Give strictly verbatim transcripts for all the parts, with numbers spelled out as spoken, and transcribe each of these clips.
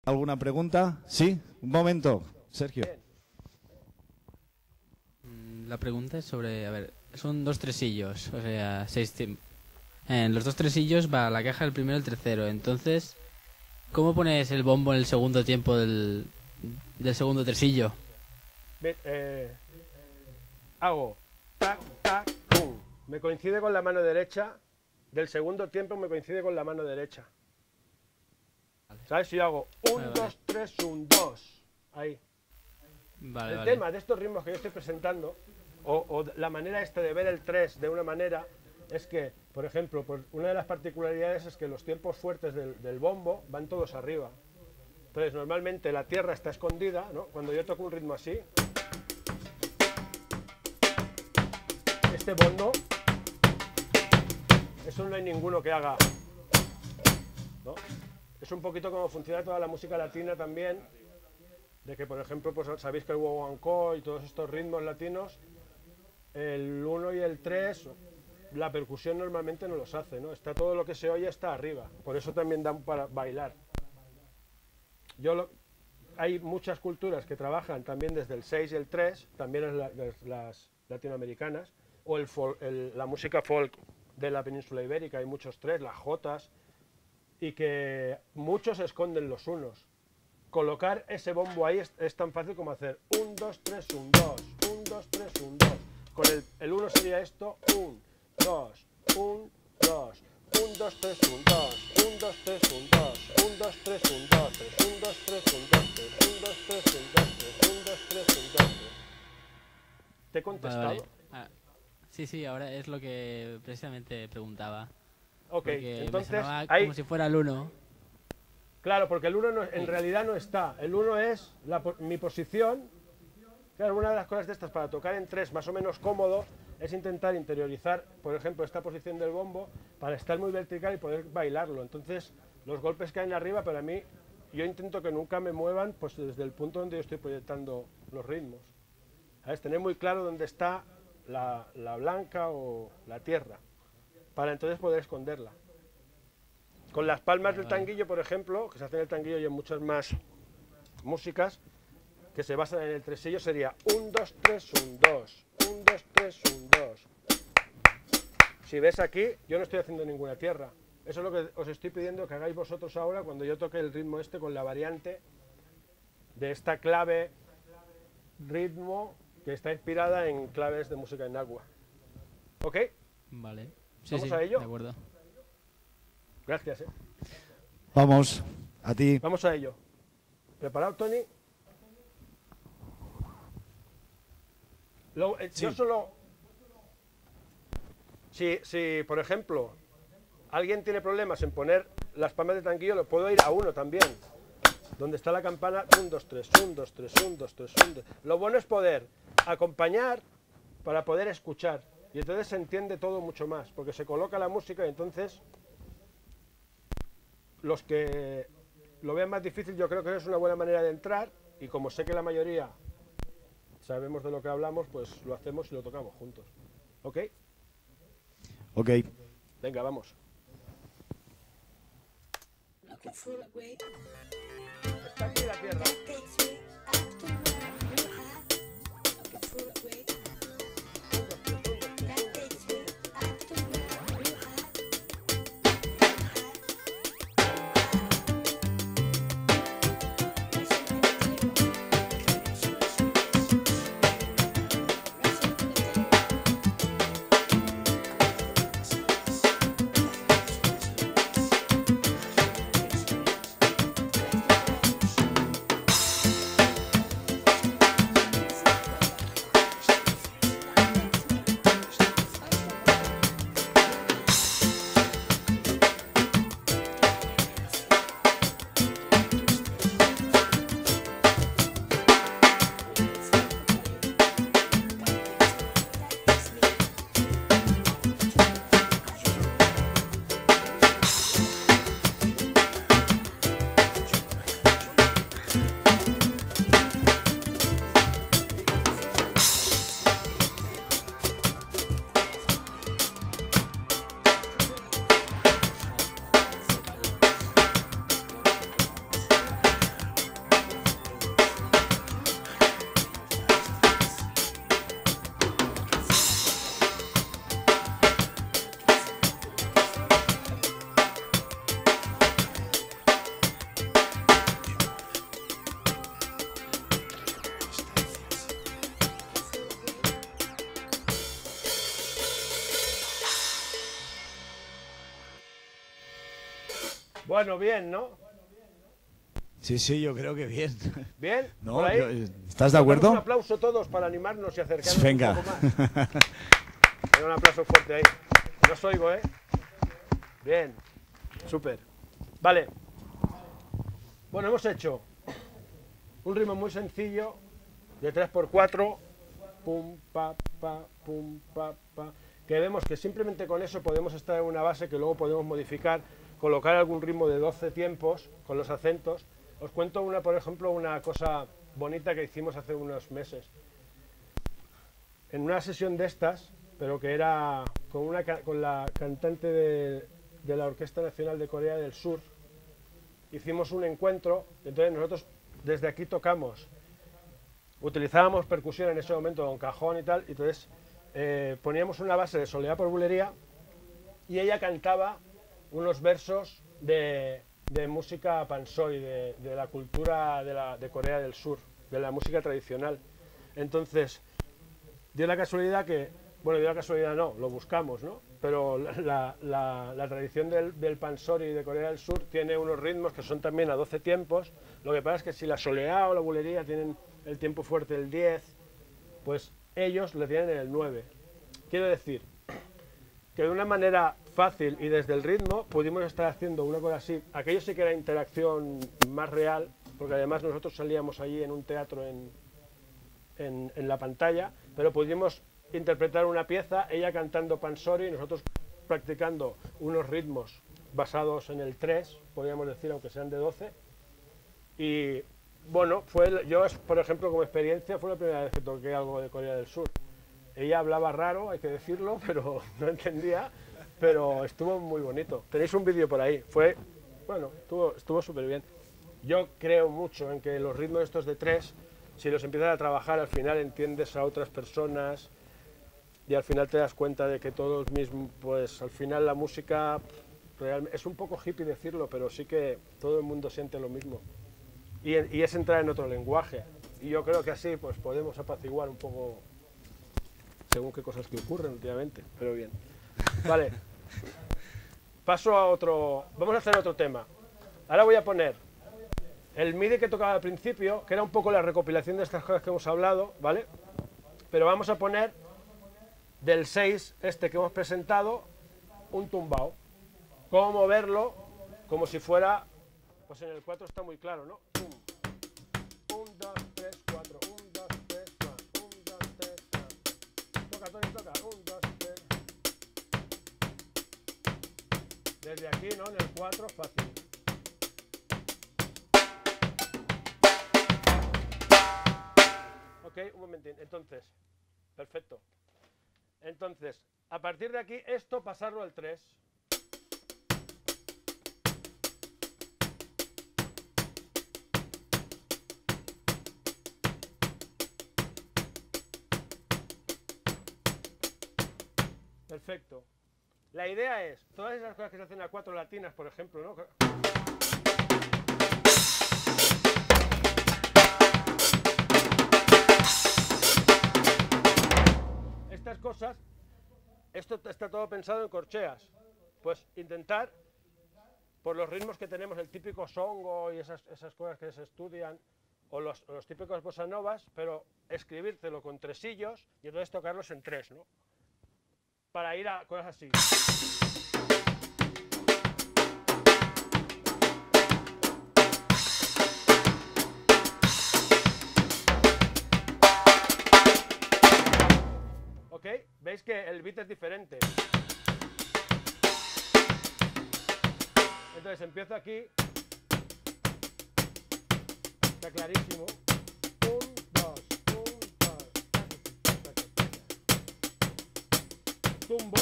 ¿Alguna pregunta? Sí, un momento, Sergio. La pregunta es sobre, a ver, son dos tresillos, o sea, seis tim- en los dos tresillos va la caja el primero y el tercero, entonces, ¿cómo pones el bombo en el segundo tiempo del, del segundo tresillo? Ve- eh, hago tac, tac, pum. Me coincide con la mano derecha. Del segundo tiempo me coincide con la mano derecha. ¿Sabes? Si yo hago un, Vale, vale. dos, tres, un, dos. Ahí. Vale, El vale. tema de estos ritmos que yo estoy presentando, o, o la manera esta de ver el tres de una manera, es que, por ejemplo, pues una de las particularidades es que los tiempos fuertes del, del bombo van todos arriba. Entonces, normalmente la tierra está escondida, ¿no? Cuando yo toco un ritmo así, este bombo, eso no hay ninguno que haga, ¿no? Es un poquito como funciona toda la música latina también, de que, por ejemplo, pues sabéis que el guaguancó y todos estos ritmos latinos, el uno y el tres, la percusión normalmente no los hace, ¿no? Está todo lo que se oye está arriba, por eso también dan para bailar. Yo lo- hay muchas culturas que trabajan también desde el seis y el tres, también es la- las, las latinoamericanas, o el fol- el- la música folk de la península ibérica, hay muchos tres, las jotas, y que muchos esconden los unos. Colocar ese bombo ahí es, es tan fácil como hacer un, dos, tres, un, dos, un, dos, tres, un, dos. Con el, el uno sería esto, un, dos, un, dos, un, dos, tres, un, dos, un, dos, tres, un, dos, un, dos, tres, un, dos, tres, un, dos, tres, un, dos, tres, un, dos, tres, un, dos, tres, un, dos, tres, un, dos, tres. ¿Te he Vale, contestado? vale. Ah, sí, sí, ahora es lo que precisamente preguntaba. Ok, Porque entonces me sonaba hay... como si fuera el uno. Claro, porque el uno no- en realidad no está. El uno es la po- mi posición. Claro, una de las cosas de estas para tocar en tres más o menos cómodo es intentar interiorizar, por ejemplo, esta posición del bombo para estar muy vertical y poder bailarlo. Entonces, los golpes caen arriba, pero a mí, yo intento que nunca me muevan pues desde el punto donde yo estoy proyectando los ritmos. ¿Sabes? Tener muy claro dónde está la, la blanca o la tierra, para entonces poder esconderla. Con las palmas del tanguillo, por ejemplo, que se hace en el tanguillo y en muchas más músicas, que se basan en el tresillo, sería un, dos, tres, un, dos, un, dos, tres, un, dos. Si ves aquí, yo no estoy haciendo ninguna tierra. Eso es lo que os estoy pidiendo que hagáis vosotros ahora cuando yo toque el ritmo este con la variante de esta clave ritmo que está inspirada en claves de música en agua. ¿Ok? Vale. Sí, ¿Vamos sí, a ello? de acuerdo. Gracias. ¿eh? Vamos, a ti. Vamos a ello. ¿Preparado, Tony? Lo- eh, Yo Sí. solo... Si, si, por ejemplo, alguien tiene problemas en poner las palmas de tanquillo, lo puedo ir a uno también. Donde está la campana, un, dos, tres, un, dos, tres, un, dos, tres, un, dos. Lo bueno es poder acompañar para poder escuchar. Y entonces se entiende todo mucho más, porque se coloca la música y entonces los que lo vean más difícil, yo creo que es una buena manera de entrar, y como sé que la mayoría sabemos de lo que hablamos, pues lo hacemos y lo tocamos juntos. ¿Ok? Ok. Venga, vamos. Está aquí la tierra. Bueno, bien, ¿no? Sí, sí, yo creo que bien. ¿Bien? No, ¿Por ahí? yo- ¿Estás de Damos acuerdo? Un aplauso todos para animarnos y acercarnos Venga. un poco más. Venga, un aplauso fuerte ahí. No os oigo, ¿eh? Bien, súper. Vale. Bueno, hemos hecho un ritmo muy sencillo de tres por cuatro, pum, pa, pa, pum, pa, pa, que vemos que simplemente con eso podemos estar en una base que luego podemos modificar, colocar algún ritmo de doce tiempos con los acentos. Os cuento, una, por ejemplo, una cosa bonita que hicimos hace unos meses. En una sesión de estas, pero que era con, una, con la cantante de, de la Orquesta Nacional de Corea del Sur, hicimos un encuentro. Entonces nosotros desde aquí tocamos, utilizábamos percusión en ese momento, con cajón y tal, y entonces eh, poníamos una base de Soleá por Bulería y ella cantaba unos versos de, de música pansori, de, de la cultura de, la, de Corea del Sur, de la música tradicional. Entonces, dio la casualidad que, bueno, dio la casualidad no, lo buscamos, ¿no? Pero la, la, la tradición del, del pansori de Corea del Sur tiene unos ritmos que son también a doce tiempos. Lo que pasa es que si la soleá o la bulería tienen el tiempo fuerte el diez, pues ellos le tienen el nueve. Quiero decir que de una manera fácil y desde el ritmo pudimos estar haciendo una cosa así. Aquello sí que era interacción más real, porque además nosotros salíamos allí en un teatro en, en, en la pantalla, pero pudimos interpretar una pieza, ella cantando pansori y nosotros practicando unos ritmos basados en el tres, podríamos decir, aunque sean de doce. Y bueno, fue, yo, por ejemplo, como experiencia, fue la primera vez que toqué algo de Corea del Sur. Ella hablaba raro, hay que decirlo, pero no entendía, pero estuvo muy bonito. Tenéis un vídeo por ahí, fue, bueno, estuvo estuvo súper bien. Yo creo mucho en que los ritmos estos de tres, si los empiezas a trabajar, al final entiendes a otras personas y al final te das cuenta de que todos mismos, pues al final la música, realmente, es un poco hippie decirlo, pero sí que todo el mundo siente lo mismo. Y, y es entrar en otro lenguaje. Y yo creo que así pues podemos apaciguar un poco según qué cosas que ocurren últimamente, pero bien. Vale, paso a otro, vamos a hacer otro tema. Ahora voy a poner el MIDI que tocaba al principio, que era un poco la recopilación de estas cosas que hemos hablado, ¿vale? Pero vamos a poner del seis, este que hemos presentado, un tumbao. Cómo moverlo, como si fuera, pues en el cuatro está muy claro, ¿no? uno, dos, tres, cuatro, uno, dos, tres, cuatro, uno, dos, tres, cuatro. Toca, Tony, toca, uno, dos, tres. Desde aquí, ¿no? En el cuatro, fácil. Ok, un momentín. Entonces, perfecto. Entonces, a partir de aquí, esto pasarlo al tres. Perfecto. La idea es, todas esas cosas que se hacen a cuatro latinas, por ejemplo, ¿no? Estas cosas, esto está todo pensado en corcheas. Pues intentar, por los ritmos que tenemos, el típico songo y esas, esas cosas que se estudian, o los, o los típicos bossa novas, pero escribírtelo con tresillos y entonces tocarlos en tres, ¿no? Para ir a cosas así. ¿Ok? ¿Veis que el beat es diferente? Entonces empiezo aquí. Está clarísimo. Un, dos, un, dos. Tumbo.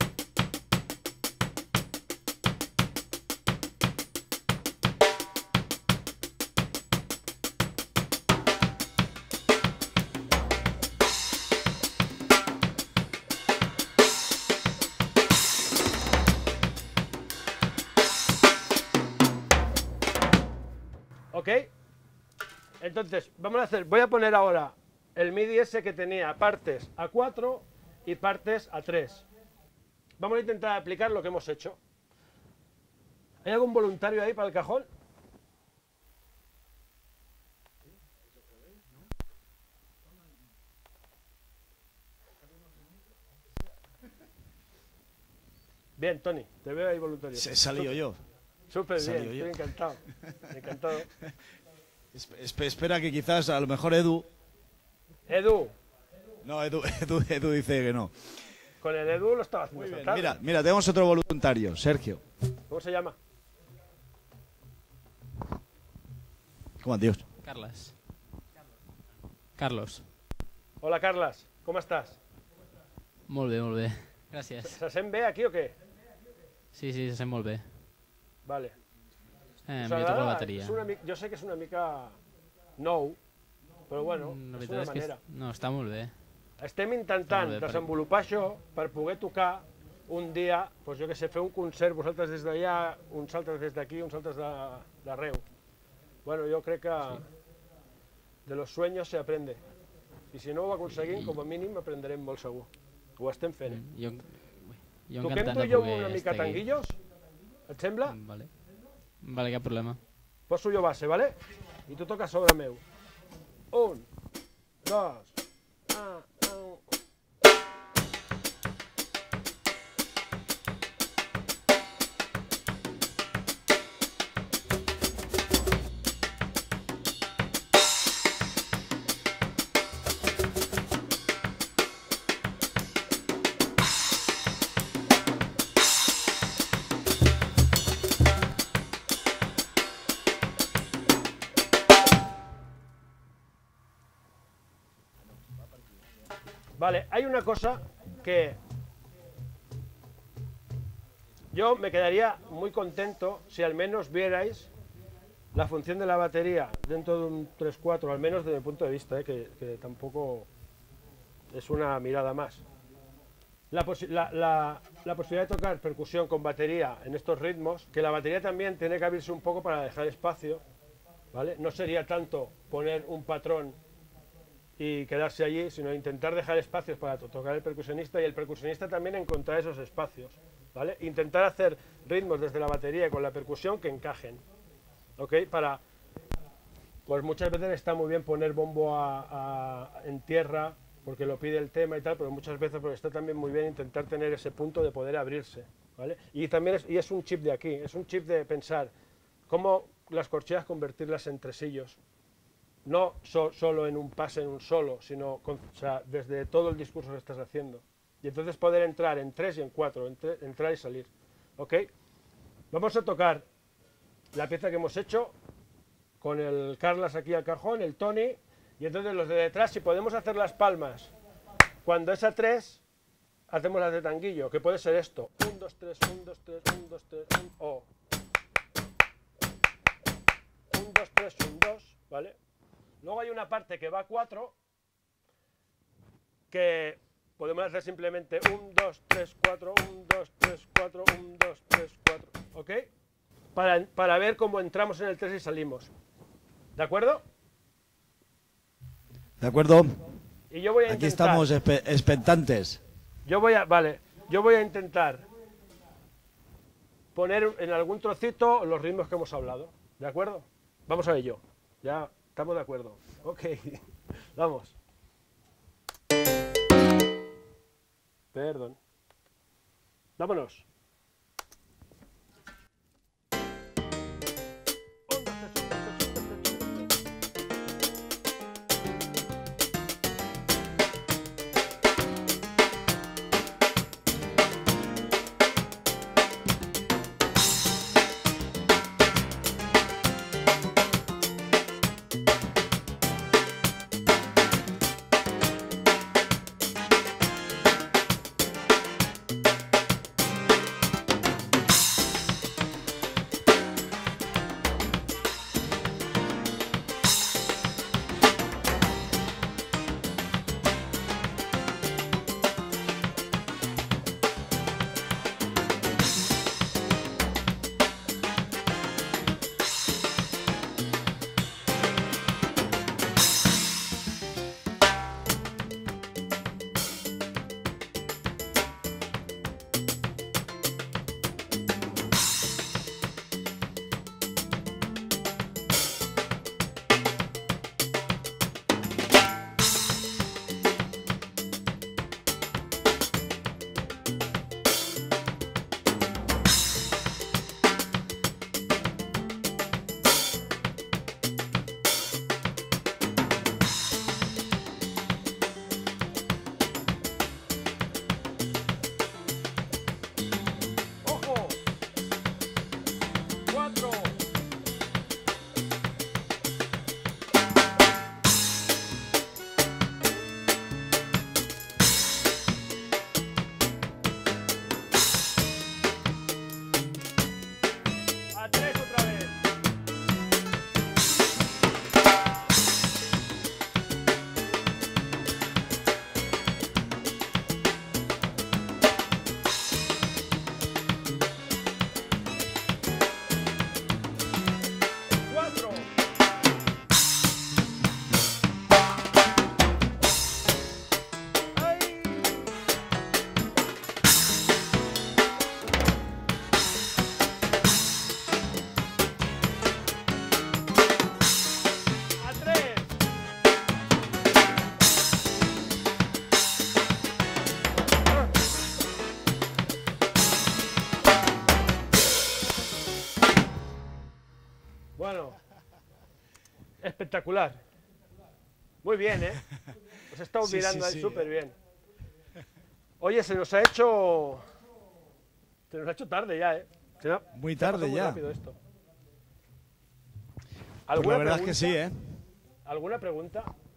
¿Ok? Entonces, vamos a hacer, voy a poner ahora el MIDI ese que tenía partes a cuatro y partes a tres. Vamos a intentar aplicar lo que hemos hecho. ¿Hay algún voluntario ahí para el cajón? Bien, Tony, te veo ahí voluntario. Se he salido yo. Súper bien, Salió yo. estoy encantado. Encantado. Esp- esp- espera que quizás a lo mejor Edu... Edu, No, Edu, Edu, Edu dice que no. con el Edu lo estaba haciendo Muy esta bien, tarde. mira, mira, tenemos otro voluntario, Sergio. ¿Cómo se llama? ¿Cómo adiós? Carlas. Carlos. Hola, Carlas, ¿cómo estás? Molt bé, molt bé. Gràcies. ¿Se sent bé aquí o qué? Sí, sí, se sent molt bé. Vale. Eh, Us jo toco la agrada? bateria. És una mica, jo sé que és una mica nou, però bueno, Mm, La és veritat una és que... manera. és- No, està molt bé. Estem intentant Està molt bé, perquè- desenvolupar això per poder tocar un dia, doncs jo que sé, fer un concert, vosaltres des d'allà, uns altres des d'aquí, uns altres de- d'arreu. Bueno, jo crec que de los sueños se aprende. I si no ho aconseguim, com a mínim aprenderem molt segur. Ho estem fent. Mm, Jo, jo Toquem encantat tu de i jo poder una mica estar aquí. tanguillos? Et sembla? Mm, Vale. Vale, cap problema. Poso jo base, ¿vale? I tu toques sobre meu. Un, dos, ah, ah. Vale, hay una cosa que yo me quedaría muy contento si al menos vierais la función de la batería dentro de un tres cuatro, al menos desde mi punto de vista, eh, que, que tampoco es una mirada más. La, posi- la- la- la posibilidad de tocar percusión con batería en estos ritmos, que la batería también tiene que abrirse un poco para dejar espacio, ¿vale? No sería tanto poner un patrón y quedarse allí, sino intentar dejar espacios para to- tocar el percusionista y el percusionista también encontrar esos espacios, ¿vale? Intentar hacer ritmos desde la batería y con la percusión que encajen, ¿ok? Para, pues muchas veces está muy bien poner bombo a- a- en tierra porque lo pide el tema y tal, pero muchas veces pues, está también muy bien intentar tener ese punto de poder abrirse, ¿vale? Y también es, y es un chip de aquí, es un chip de pensar cómo las corcheas convertirlas en tresillos. No so- solo en un pase, en un solo, sino con- o sea, desde todo el discurso que estás haciendo. Y entonces poder entrar en tres y en cuatro, entre- entrar y salir. ¿Ok? Vamos a tocar la pieza que hemos hecho con el Carlas aquí al cajón, el Tony, y entonces los de detrás, si podemos hacer las palmas, cuando es a tres, hacemos las de tanguillo, que puede ser esto. Un, dos, tres, un, dos, tres, un, dos, tres, un, o. Un, dos, tres, un, dos, ¿vale? Luego hay una parte que va a cuatro, que podemos hacer simplemente un, dos, tres, cuatro, un, dos, tres, cuatro, un, dos, tres, cuatro, ¿ok? Para, para ver cómo entramos en el tres y salimos. ¿De acuerdo? ¿De acuerdo? Y yo voy a Aquí intentar... estamos espe- expectantes. Yo voy a... Vale, yo voy a intentar poner en algún trocito los ritmos que hemos hablado. ¿De acuerdo? Vamos a ello. Ya estamos de acuerdo. Ok, vamos. Perdón. Vámonos. Un, dos, tres, un, dos, tres, un, dos, tres, un, dos, tres. espectacular. Muy bien, ¿eh? Os he estado Sí, mirando sí, ahí sí. súper bien. Oye, se nos ha hecho... Se nos ha hecho tarde ya, ¿eh? Se me ha- Muy se ha tarde pasado muy ya. rápido esto. Pues la verdad es que sí, ¿eh? ¿Alguna pregunta?